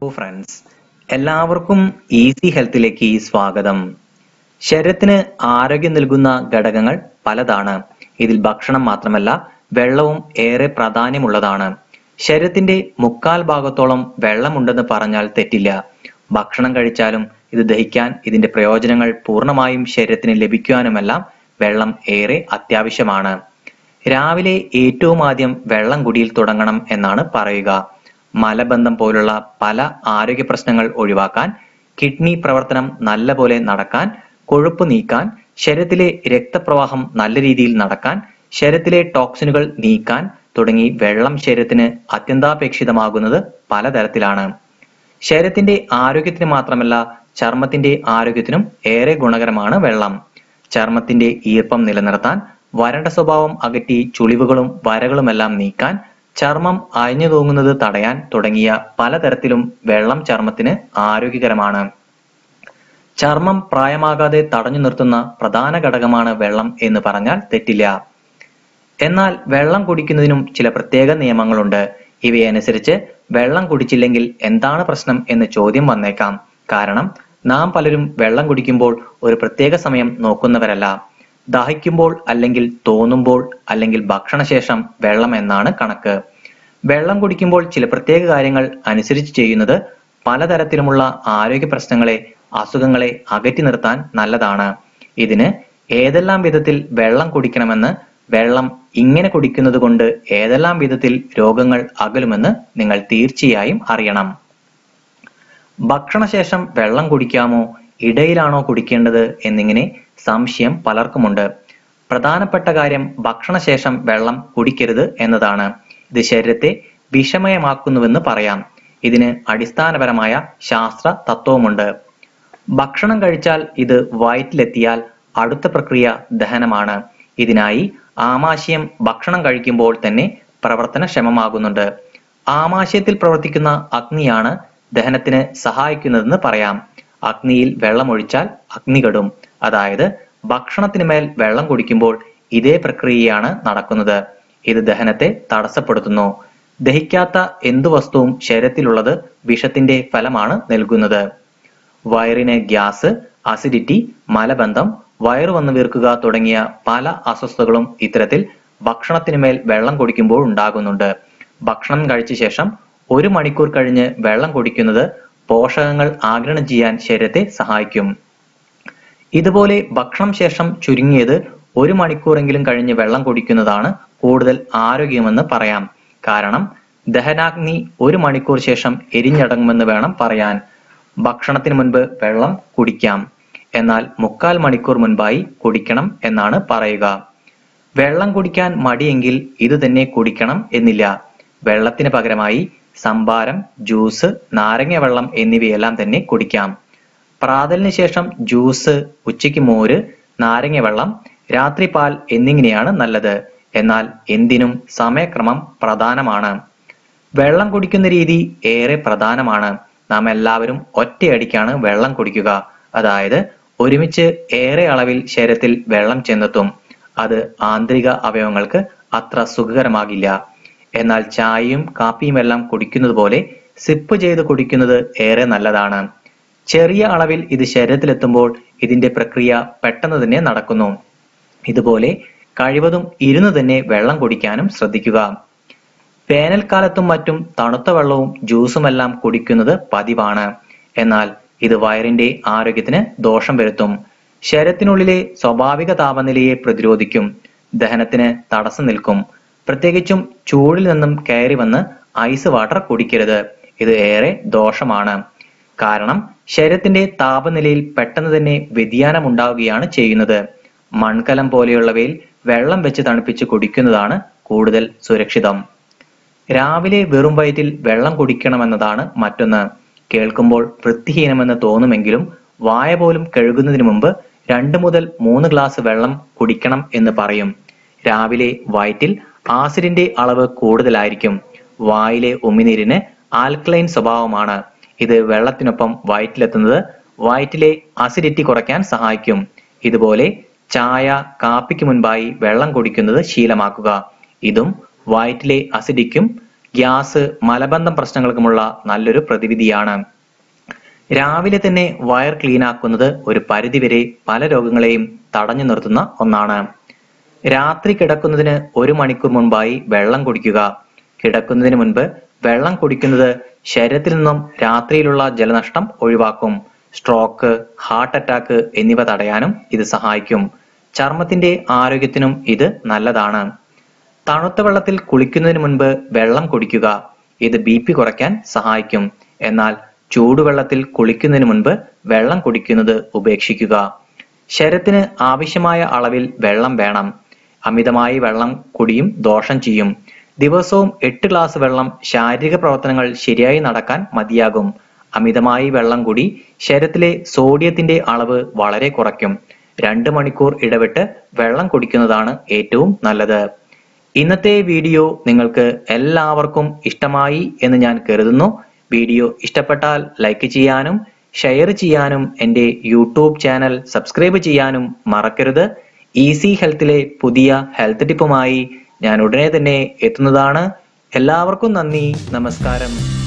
Friends, എല്ലാവർക്കും easy ഹെൽത്തിലേക്ക് സ്വാഗതം. ശരീരത്തിന് ആരോഗ്യം നൽകുന്ന ഘടകങ്ങൾ പലതാണ്. ഇതിൽ ഭക്ഷണം മാത്രമല്ല വെള്ളവും ഏറെ പ്രാധാന്യമുള്ളതാണ്. ശരീരത്തിന്റെ 3/4 ഭാഗത്തോളം വെള്ളമുണ്ടെന്ന് പറഞ്ഞാൽ തെറ്റില്ല. ഭക്ഷണം കഴിച്ചാലും ഇത് ദഹിക്കാൻ, ഇതിന്റെ പ്രയോജനങ്ങൾ പൂർണ്ണമായും ശരീരത്തിന് ലഭിക്കുവാനുമെല്ലാം വെള്ളം ഏറെ അത്യാവശ്യമാണ്. രാവിലെ ഏറ്റവും ആദ്യം വെള്ളം കുടിയിൽ തുടങ്ങണം എന്നാണ് പറയുക. മലബന്ധം പോലുള്ള പല ആരോഗ്യ പ്രശ്നങ്ങൾ ഒഴിവാക്കാൻ, കിഡ്നി പ്രവർത്തനം നല്ലപോലെ നടക്കാൻ, കൊഴുപ്പ് നീക്കാൻ, ശരീരത്തിലെ രക്തപ്രവാഹം നല്ല രീതിയിൽ നടക്കാൻ, ശരീരത്തിലെ ടോക്സിനുകൾ നീക്കാൻ തുടങ്ങി വെള്ളം ശരീരത്തിന് അത്യന്താപേക്ഷിതമാകുന്നത് പലതരത്തിലാണ്. ശരീരത്തിന്റെ ആരോഗ്യത്തിന് മാത്രമല്ല, ചർമ്മത്തിന്റെ ആരോഗ്യത്തിനും ഏറെ ഗുണകരമാണ് വെള്ളം. ചർമ്മത്തിന്റെ ഈർപ്പം നിലനിർത്താൻ, വരണ്ട സ്വഭാവം അകറ്റി ചുളിവുകളും വരകളുമെല്ലാം നീക്കാൻ, ചർമ്മം അയഞ്ഞു തൂങ്ങുന്നത് തടയാൻ തുടങ്ങിയ പലതരത്തിലും വെള്ളം ചർമ്മത്തിന് ആരോഗ്യകരമാണ്. ചർമ്മം പ്രായമാകാതെ തടഞ്ഞു നിർത്തുന്ന പ്രധാന ഘടകമാണ് വെള്ളം എന്ന് പറഞ്ഞാൽ തെറ്റില്ല. എന്നാൽ വെള്ളം കുടിക്കുന്നതിനും ചില പ്രത്യേക നിയമങ്ങളുണ്ട്. ഇവയനുസരിച്ച് വെള്ളം കുടിച്ചില്ലെങ്കിൽ എന്താണ് പ്രശ്നം എന്ന് ചോദ്യം വന്നേക്കാം. കാരണം നാം പലരും വെള്ളം കുടിക്കുമ്പോൾ ഒരു പ്രത്യേക സമയം നോക്കുന്നവരല്ല. ദാഹിക്കുമ്പോൾ, അല്ലെങ്കിൽ തോന്നുമ്പോൾ, അല്ലെങ്കിൽ ഭക്ഷണശേഷം വെള്ളം എന്നാണ് കണക്ക്. വെള്ളം കുടിക്കുമ്പോൾ ചില പ്രത്യേക കാര്യങ്ങൾ അനുസരിച്ച് ചെയ്യുന്നത് പലതരത്തിലുമുള്ള ആരോഗ്യ പ്രശ്നങ്ങളെ, അസുഖങ്ങളെ അകറ്റി നിർത്താൻ നല്ലതാണ്. ഇതിന് ഏതെല്ലാം വിധത്തിൽ വെള്ളം കുടിക്കണമെന്ന്, വെള്ളം ഇങ്ങനെ കുടിക്കുന്നത് കൊണ്ട് ഏതെല്ലാം വിധത്തിൽ രോഗങ്ങൾ അകലുമെന്ന് നിങ്ങൾ തീർച്ചയായും അറിയണം. ഭക്ഷണശേഷം വെള്ളം കുടിക്കാമോ, ഇടയിലാണോ കുടിക്കേണ്ടത് എന്നിങ്ങനെ സംശയം പലർക്കുമുണ്ട്. പ്രധാനപ്പെട്ട കാര്യം ഭക്ഷണശേഷം വെള്ളം കുടിക്കരുത് എന്നതാണ്. ഇത് ശരീരത്തെ വിഷമയമാക്കുന്നുവെന്ന് പറയാം. ഇതിന് അടിസ്ഥാനപരമായ ശാസ്ത്ര തത്വവുമുണ്ട്. ഭക്ഷണം കഴിച്ചാൽ ഇത് വയറ്റിലെത്തിയാൽ അടുത്ത പ്രക്രിയ ദഹനമാണ്. ഇതിനായി ആമാശയം ഭക്ഷണം കഴിക്കുമ്പോൾ തന്നെ പ്രവർത്തനക്ഷമമാകുന്നുണ്ട്. ആമാശയത്തിൽ പ്രവർത്തിക്കുന്ന അഗ്നിയാണ് ദഹനത്തിന് സഹായിക്കുന്നതെന്ന് പറയാം. അഗ്നിയിൽ വെള്ളമൊഴിച്ചാൽ അഗ്നി കെടും. അതായത് ഭക്ഷണത്തിന് മേൽ വെള്ളം കുടിക്കുമ്പോൾ ഇതേ പ്രക്രിയയാണ് നടക്കുന്നത്. ഇത് ദഹനത്തെ തടസ്സപ്പെടുത്തുന്നു. ദഹിക്കാത്ത എന്തു വസ്തുവും ശരീരത്തിലുള്ളത് വിഷത്തിന്റെ ഫലമാണ് നൽകുന്നത്. വയറിന് ഗ്യാസ്, അസിഡിറ്റി, മലബന്ധം, വയറു വന്നു വീർക്കുക തുടങ്ങിയ പല അസ്വസ്ഥതകളും ഇത്തരത്തിൽ ഭക്ഷണത്തിന് മേൽ വെള്ളം കുടിക്കുമ്പോൾ ഉണ്ടാകുന്നുണ്ട്. ഭക്ഷണം കഴിച്ച ശേഷം 1 മണിക്കൂർ കഴിഞ്ഞ് വെള്ളം കുടിക്കുന്നത് പോഷകങ്ങൾ ആഗിരണം ചെയ്യാൻ ശരീരത്തെ സഹായിക്കും. ഇതുപോലെ ഭക്ഷണം ശേഷം ചുരുങ്ങിയത് 1 മണിക്കൂറെങ്കിലും കഴിഞ്ഞ് വെള്ളം കുടിക്കുന്നതാണ് കൂടുതൽ ആരോഗ്യമെന്ന് പറയാം. കാരണം ദഹനാഗ്നി 1 മണിക്കൂർ ശേഷം എരിഞ്ഞടങ്ങുമെന്ന് വേണം പറയാൻ. ഭക്ഷണത്തിന് മുൻപ് വെള്ളം കുടിക്കാം, എന്നാൽ 3/4 മണിക്കൂർ മുൻപായി കുടിക്കണം എന്നാണ് പറയുക. വെള്ളം കുടിക്കാൻ മടിയെങ്കിൽ ഇത് തന്നെ കുടിക്കണം എന്നില്ല. വെള്ളത്തിന് പകരമായി സംഭാരം, ജ്യൂസ്, നാരങ്ങ വെള്ളം എന്നിവയെല്ലാം തന്നെ കുടിക്കാം. പ്രാതലിന് ശേഷം ജ്യൂസ്, ഉച്ചയ്ക്ക് മോര്, നാരങ്ങ വെള്ളം, രാത്രി പാൽ എന്നിങ്ങനെയാണ് നല്ലത്. എന്നാൽ എന്തിനും സമയക്രമം പ്രധാനമാണ്. വെള്ളം കുടിക്കുന്ന രീതി ഏറെ പ്രധാനമാണ്. നാം എല്ലാവരും ഒറ്റയടിക്കാണ് വെള്ളം കുടിക്കുക. അതായത് ഒരുമിച്ച് ഏറെ അളവിൽ ശരീരത്തിൽ വെള്ളം ചെന്നെത്തും. അത് ആന്തരിക അവയവങ്ങൾക്ക് അത്ര സുഖകരമാകില്ല. എന്നാൽ ചായയും കാപ്പിയും എല്ലാം കുടിക്കുന്നത് പോലെ സിപ്പ് ചെയ്ത് കുടിക്കുന്നത് ഏറെ നല്ലതാണ്. ചെറിയ അളവിൽ ഇത് ശരീരത്തിലെത്തുമ്പോൾ ഇതിന്റെ പ്രക്രിയ പെട്ടെന്ന് തന്നെ നടക്കുന്നു. ഇതുപോലെ കഴിവതും ഇരുന്ന് തന്നെ വെള്ളം കുടിക്കാനും ശ്രദ്ധിക്കുക. വേനൽക്കാലത്തും മറ്റും തണുത്ത വെള്ളവും ജ്യൂസുമെല്ലാം കുടിക്കുന്നത് പതിവാണ്. എന്നാൽ ഇത് വയറിന്റെ ആരോഗ്യത്തിന് ദോഷം വരുത്തും. ശരീരത്തിനുള്ളിലെ സ്വാഭാവിക താപനിലയെ പ്രതിരോധിക്കും. ദഹനത്തിന് തടസ്സം നിൽക്കും. പ്രത്യേകിച്ചും ചൂടിൽ നിന്നും കയറി വന്ന് ഐസ് വാട്ടർ കുടിക്കരുത്. ഇത് ഏറെ ദോഷമാണ്. കാരണം ശരീരത്തിന്റെ താപനിലയിൽ പെട്ടെന്ന് തന്നെ വ്യതിയാനം ഉണ്ടാവുകയാണ് ചെയ്യുന്നത്. മൺകലം പോലെയുള്ളവയിൽ വെള്ളം വെച്ച് തണുപ്പിച്ച് കുടിക്കുന്നതാണ് കൂടുതൽ സുരക്ഷിതം. രാവിലെ വെറും വയറ്റിൽ വെള്ളം കുടിക്കണമെന്നതാണ് മറ്റൊന്ന്. കേൾക്കുമ്പോൾ വൃത്തിഹീനമെന്ന് തോന്നുമെങ്കിലും വായ പോലും കഴുകുന്നതിന് മുമ്പ് 2 മുതൽ 3 ഗ്ലാസ് വെള്ളം കുടിക്കണം എന്ന് പറയും. രാവിലെ വയറ്റിൽ ആസിഡിന്റെ അളവ് കൂടുതലായിരിക്കും. വായിലെ ഉമിനീരിന് ആൽക്കലൈൻ സ്വഭാവമാണ്. ഇത് വെള്ളത്തിനൊപ്പം വയറ്റിലെത്തുന്നത് വയറ്റിലെ അസിഡിറ്റി കുറയ്ക്കാൻ സഹായിക്കും. ഇതുപോലെ ചായ, കാപ്പിക്ക് മുൻപായി വെള്ളം കുടിക്കുന്നത് ശീലമാക്കുക. ഇതും വയറ്റിലെ അസിഡിക്കും ഗ്യാസ്, മലബന്ധം പ്രശ്നങ്ങൾക്കുമുള്ള നല്ലൊരു പ്രതിവിധിയാണ്. രാവിലെ തന്നെ വയർ ക്ലീൻ ആക്കുന്നത് ഒരു പരിധിവരെ പല രോഗങ്ങളെയും തടഞ്ഞു നിർത്തുന്ന ഒന്നാണ്. രാത്രി കിടക്കുന്നതിന് 1 മണിക്കൂർ മുൻപായി വെള്ളം കുടിക്കുക. കിടക്കുന്നതിന് മുൻപ് വെള്ളം കുടിക്കുന്നത് ശരീരത്തിൽ നിന്നും രാത്രിയിലുള്ള ജലനഷ്ടം ഒഴിവാക്കും. സ്ട്രോക്ക്, ഹാർട്ട് അറ്റാക്ക് എന്നിവ തടയാനും ഇത് സഹായിക്കും. ചർമ്മത്തിന്റെ ആരോഗ്യത്തിനും ഇത് നല്ലതാണ്. തണുത്ത വെള്ളത്തിൽ കുളിക്കുന്നതിന് മുൻപ് വെള്ളം കുടിക്കുക. ഇത് BP കുറയ്ക്കാൻ സഹായിക്കും. എന്നാൽ ചൂടുവെള്ളത്തിൽ കുളിക്കുന്നതിന് മുൻപ് വെള്ളം കുടിക്കുന്നത് ഉപേക്ഷിക്കുക. ശരീരത്തിന് ആവശ്യമായ അളവിൽ വെള്ളം വേണം. അമിതമായി വെള്ളം കുടിയും ദോഷം ചെയ്യും. ദിവസവും 8 ഗ്ലാസ് വെള്ളം ശാരീരിക പ്രവർത്തനങ്ങൾ ശരിയായി നടക്കാൻ മതിയാകും. അമിതമായി വെള്ളം കൂടി ശരീരത്തിലെ സോഡിയത്തിന്റെ അളവ് വളരെ കുറയ്ക്കും. 2 മണിക്കൂർ ഇടവിട്ട് വെള്ളം കുടിക്കുന്നതാണ് ഏറ്റവും നല്ലത്. ഇന്നത്തെ വീഡിയോ നിങ്ങൾക്ക് എല്ലാവർക്കും ഇഷ്ടമായി എന്ന് ഞാൻ കരുതുന്നു. വീഡിയോ ഇഷ്ടപ്പെട്ടാൽ ലൈക്ക് ചെയ്യാനും ഷെയർ ചെയ്യാനും എൻ്റെ യൂട്യൂബ് ചാനൽ സബ്സ്ക്രൈബ് ചെയ്യാനും മറക്കരുത്. ഈസി ഹെൽത്തിലെ പുതിയ ഹെൽത്ത് ടിപ്പുമായി ഞാൻ ഉടനെ തന്നെ എത്തുന്നതാണ്. എല്ലാവർക്കും നന്ദി, നമസ്കാരം.